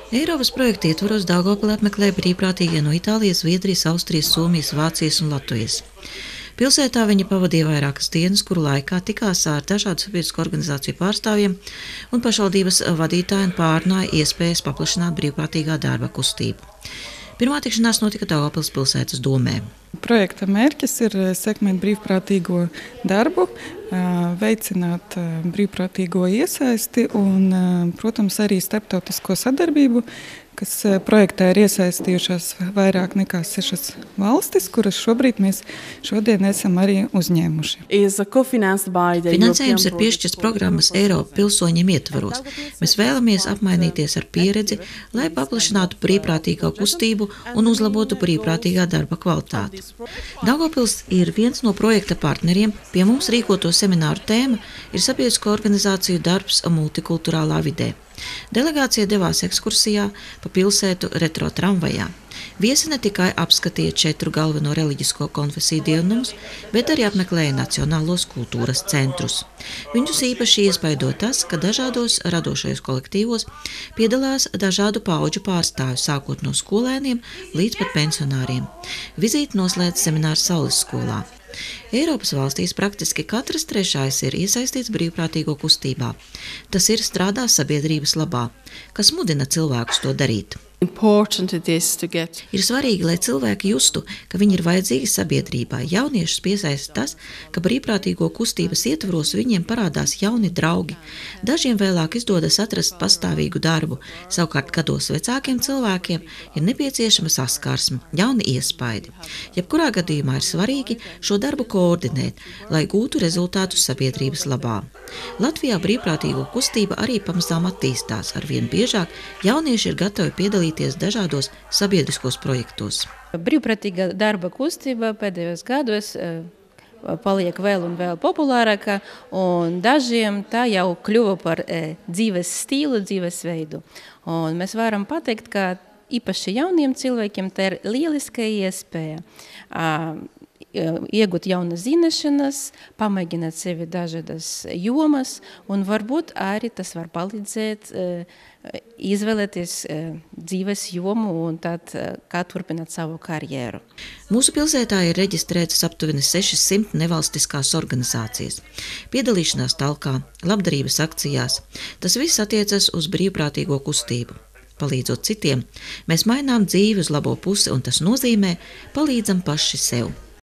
Eiropas projekta ietvaros Daugavpili apmeklē brīvprātīgie no Itālijas, Zviedrijas, Austrijas, Somijas, Vācijas un Latvijas. Pilsētā viņi pavadīja vairākas dienas, kuru laikā tikās ar dažādu sabiedrisko organizāciju pārstāvjiem un pašvaldības vadītāji un pārunāja iespējas paplašināt brīvprātīgā darba kustību. Pirmā tikšanās notika Daugavpils pilsētas domē. Projekta mērķis ir sekmēt brīvprātīgo darbu, veicināt brīvprātīgo iesaisti un, protams, arī starptautisko sadarbību, kas projektā ir iesaistījušās vairāk nekā 6 valstis, kuras mēs šodien esam arī uzņēmuši. Finansējums ir piešķirts programmas Eiropa pilsoņiem ietvaros. Mēs vēlamies apmainīties ar pieredzi, lai paplašinātu brīvprātīgo kustību un uzlabotu brīvprātīgā darba kvalitāti. Daugavpils ir viens no projekta partneriem. Pie mums rīkoto semināru tēma ir sabiedrisko organizāciju darbs multikulturālā vidē. Delegācija devās ekskursijā pa pilsētu retro tramvajā. Viesi ne tikai apskatīja 4 galveno reliģisko konfesiju dievnumus, bet arī apmeklēja nacionālos kultūras centrus. Viņus īpaši iespaido tas, ka dažādos radošajos kolektīvos piedalās dažādu paudžu pārstāvju, sākot no skolēniem līdz pat pensionāriem. Vizīti noslēdz seminārs Saules skolā. Eiropas valstīs praktiski katrs 3. ir iesaistīts brīvprātīgo kustībā. Tas ir strādā sabiedrības labā, kas mudina cilvēkus to darīt. Ir svarīgi, lai cilvēki justu, ka viņi ir vajadzīgi sabiedrībā. Jauniešus piesaista tas, ka brīvprātīgo kustības ietvaros viņiem parādās jauni draugi. Dažiem vēlāk izdodas atrast pastāvīgu darbu, savukārt gados vecākiem cilvēkiem ir nepieciešama saskarsme, jauni iespaidi. Jebkurā gadījumā ir svarīgi šo darbu koordinēt, lai gūtu rezultātus sabiedrības labā. Latvijā brīvprātīgo kustība arī pamazām attīstās. Arvien biežāk jaunieši ir gatavi piedalīties dažādos sabiedriskos projektos. Brīvprātīga darba kustība pēdējos gados paliek vēl un vēl populārāka, un dažiem tā jau kļuva par dzīves stilu, dzīvesveidu. Un mēs varam pateikt, ka īpaši jauniem cilvēkiem tā ir lieliska iespēja iegūt jaunas zināšanas, pamēģināt sevi dažādas jomas, un varbūt arī tas var palīdzēt izvēlēties dzīves jomu un tad kā turpināt savu karjeru. Mūsu pilsētā ir reģistrētas aptuveni 600 nevalstiskās organizācijas. Piedalīšanās talkā, labdarības akcijās. Tas viss attiecas uz brīvprātīgo kustību. Palīdzot citiem, mēs mainām dzīvi uz labo pusi, un tas nozīmē palīdzam paši sev.